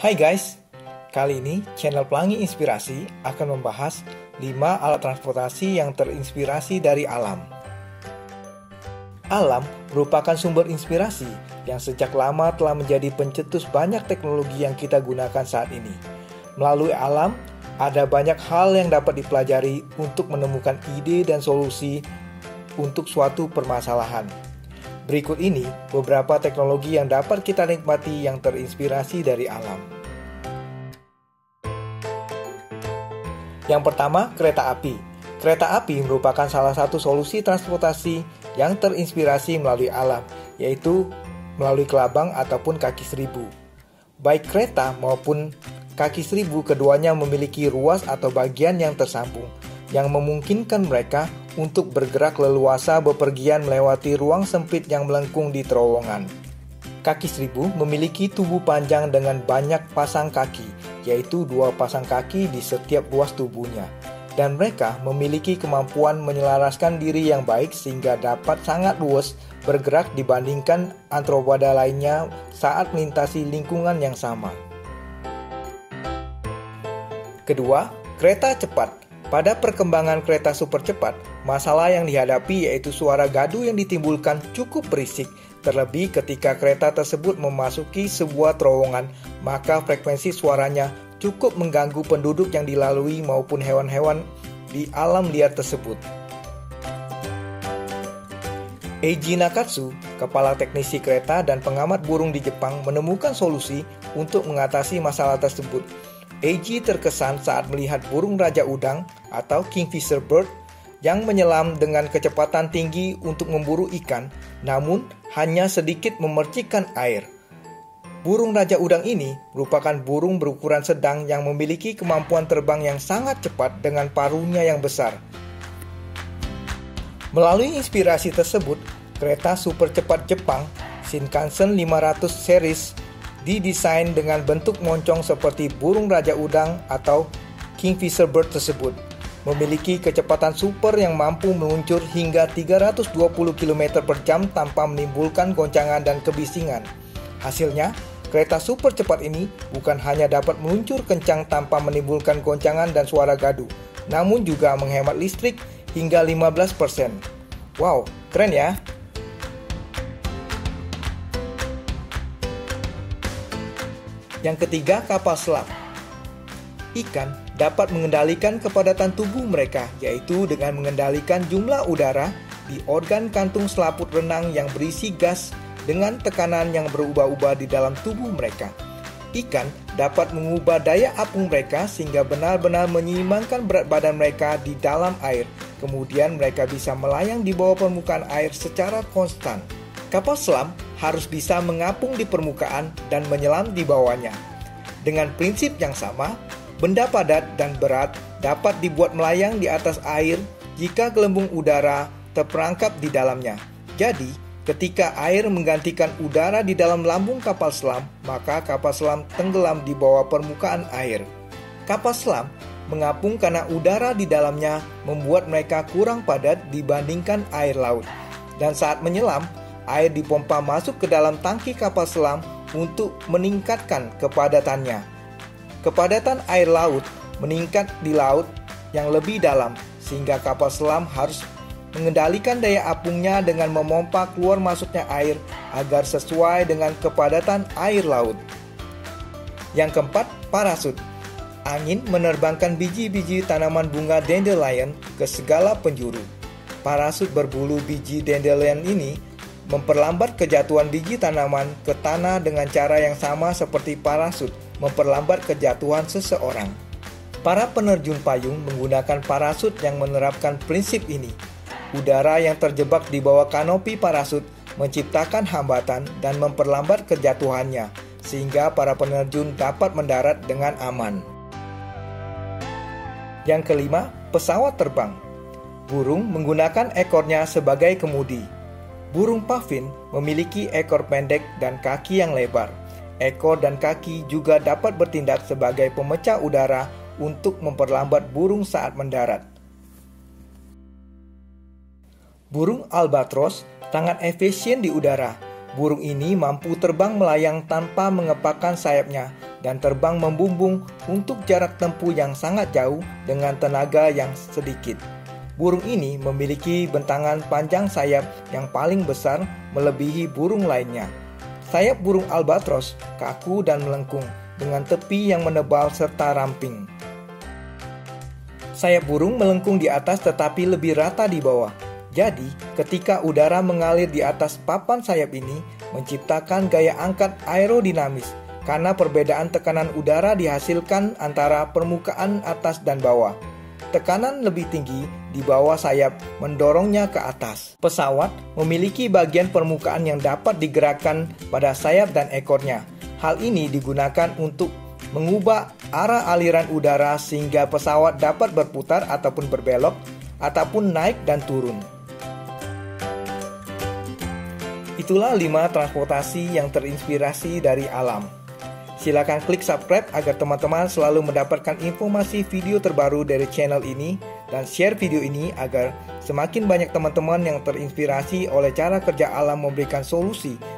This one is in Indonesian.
Hai guys, kali ini channel Pelangi Inspirasi akan membahas 5 alat transportasi yang terinspirasi dari alam. Alam merupakan sumber inspirasi yang sejak lama telah menjadi pencetus banyak teknologi yang kita gunakan saat ini. Melalui alam, ada banyak hal yang dapat dipelajari untuk menemukan ide dan solusi untuk suatu permasalahan. Berikut ini beberapa teknologi yang dapat kita nikmati yang terinspirasi dari alam. Yang pertama, kereta api. Kereta api merupakan salah satu solusi transportasi yang terinspirasi melalui alam, yaitu melalui kelabang ataupun kaki seribu. Baik kereta maupun kaki seribu, keduanya memiliki ruas atau bagian yang tersambung, yang memungkinkan mereka untuk bergerak leluasa bepergian melewati ruang sempit yang melengkung di terowongan. Kaki seribu memiliki tubuh panjang dengan banyak pasang kaki, yaitu 2 pasang kaki di setiap ruas tubuhnya. Dan mereka memiliki kemampuan menyelaraskan diri yang baik sehingga dapat sangat luas bergerak dibandingkan antropoda lainnya saat melintasi lingkungan yang sama. Kedua, kereta cepat. Pada perkembangan kereta super cepat, masalah yang dihadapi yaitu suara gaduh yang ditimbulkan cukup berisik. Terlebih ketika kereta tersebut memasuki sebuah terowongan, maka frekuensi suaranya cukup mengganggu penduduk yang dilalui maupun hewan-hewan di alam liar tersebut. Eiji Nakatsu, kepala teknisi kereta dan pengamat burung di Jepang, menemukan solusi untuk mengatasi masalah tersebut. Eiji terkesan saat melihat burung raja udang atau kingfisher bird yang menyelam dengan kecepatan tinggi untuk memburu ikan, namun hanya sedikit memercikkan air. Burung raja udang ini merupakan burung berukuran sedang yang memiliki kemampuan terbang yang sangat cepat dengan paruhnya yang besar. Melalui inspirasi tersebut, kereta super cepat Jepang Shinkansen 500 series didesain dengan bentuk moncong seperti burung raja udang atau kingfisher bird tersebut. Memiliki kecepatan super yang mampu meluncur hingga 320 km per jam tanpa menimbulkan goncangan dan kebisingan. Hasilnya, kereta super cepat ini bukan hanya dapat meluncur kencang tanpa menimbulkan goncangan dan suara gaduh, namun juga menghemat listrik hingga 15%. Wow, keren ya! Yang ketiga, kapal selam. Ikan dapat mengendalikan kepadatan tubuh mereka, yaitu dengan mengendalikan jumlah udara di organ kantung selaput renang yang berisi gas dengan tekanan yang berubah-ubah di dalam tubuh mereka. Ikan dapat mengubah daya apung mereka sehingga benar-benar menyeimbangkan berat badan mereka di dalam air. Kemudian mereka bisa melayang di bawah permukaan air secara konstan. Kapal selam harus bisa mengapung di permukaan dan menyelam di bawahnya. Dengan prinsip yang sama, benda padat dan berat dapat dibuat melayang di atas air jika gelembung udara terperangkap di dalamnya. Jadi, ketika air menggantikan udara di dalam lambung kapal selam, maka kapal selam tenggelam di bawah permukaan air. Kapal selam mengapung karena udara di dalamnya membuat mereka kurang padat dibandingkan air laut. Dan saat menyelam, air dipompa masuk ke dalam tangki kapal selam untuk meningkatkan kepadatannya. Kepadatan air laut meningkat di laut yang lebih dalam, sehingga kapal selam harus mengendalikan daya apungnya dengan memompa keluar masuknya air agar sesuai dengan kepadatan air laut. Yang keempat, parasut. Angin menerbangkan biji-biji tanaman bunga dandelion ke segala penjuru. Parasut berbulu biji dandelion ini memperlambat kejatuhan biji tanaman ke tanah dengan cara yang sama seperti parasut memperlambat kejatuhan seseorang. Para penerjun payung menggunakan parasut yang menerapkan prinsip ini. Udara yang terjebak di bawah kanopi parasut menciptakan hambatan dan memperlambat kejatuhannya, sehingga para penerjun dapat mendarat dengan aman. Yang kelima, pesawat terbang. Burung menggunakan ekornya sebagai kemudi. Burung pavin memiliki ekor pendek dan kaki yang lebar. Ekor dan kaki juga dapat bertindak sebagai pemecah udara untuk memperlambat burung saat mendarat. Burung albatros sangat efisien di udara. Burung ini mampu terbang melayang tanpa mengepakkan sayapnya dan terbang membumbung untuk jarak tempuh yang sangat jauh dengan tenaga yang sedikit. Burung ini memiliki bentangan panjang sayap yang paling besar melebihi burung lainnya. Sayap burung albatros kaku dan melengkung dengan tepi yang menebal serta ramping. Sayap burung melengkung di atas tetapi lebih rata di bawah. Jadi, ketika udara mengalir di atas papan sayap ini, menciptakan gaya angkat aerodinamis karena perbedaan tekanan udara dihasilkan antara permukaan atas dan bawah. Tekanan lebih tinggi di bawah sayap mendorongnya ke atas. Pesawat memiliki bagian permukaan yang dapat digerakkan pada sayap dan ekornya. Hal ini digunakan untuk mengubah arah aliran udara sehingga pesawat dapat berputar ataupun berbelok, ataupun naik dan turun. Itulah 5 transportasi yang terinspirasi dari alam. Silakan klik subscribe agar teman-teman selalu mendapatkan informasi video terbaru dari channel ini dan share video ini agar semakin banyak teman-teman yang terinspirasi oleh cara kerja alam memberikan solusi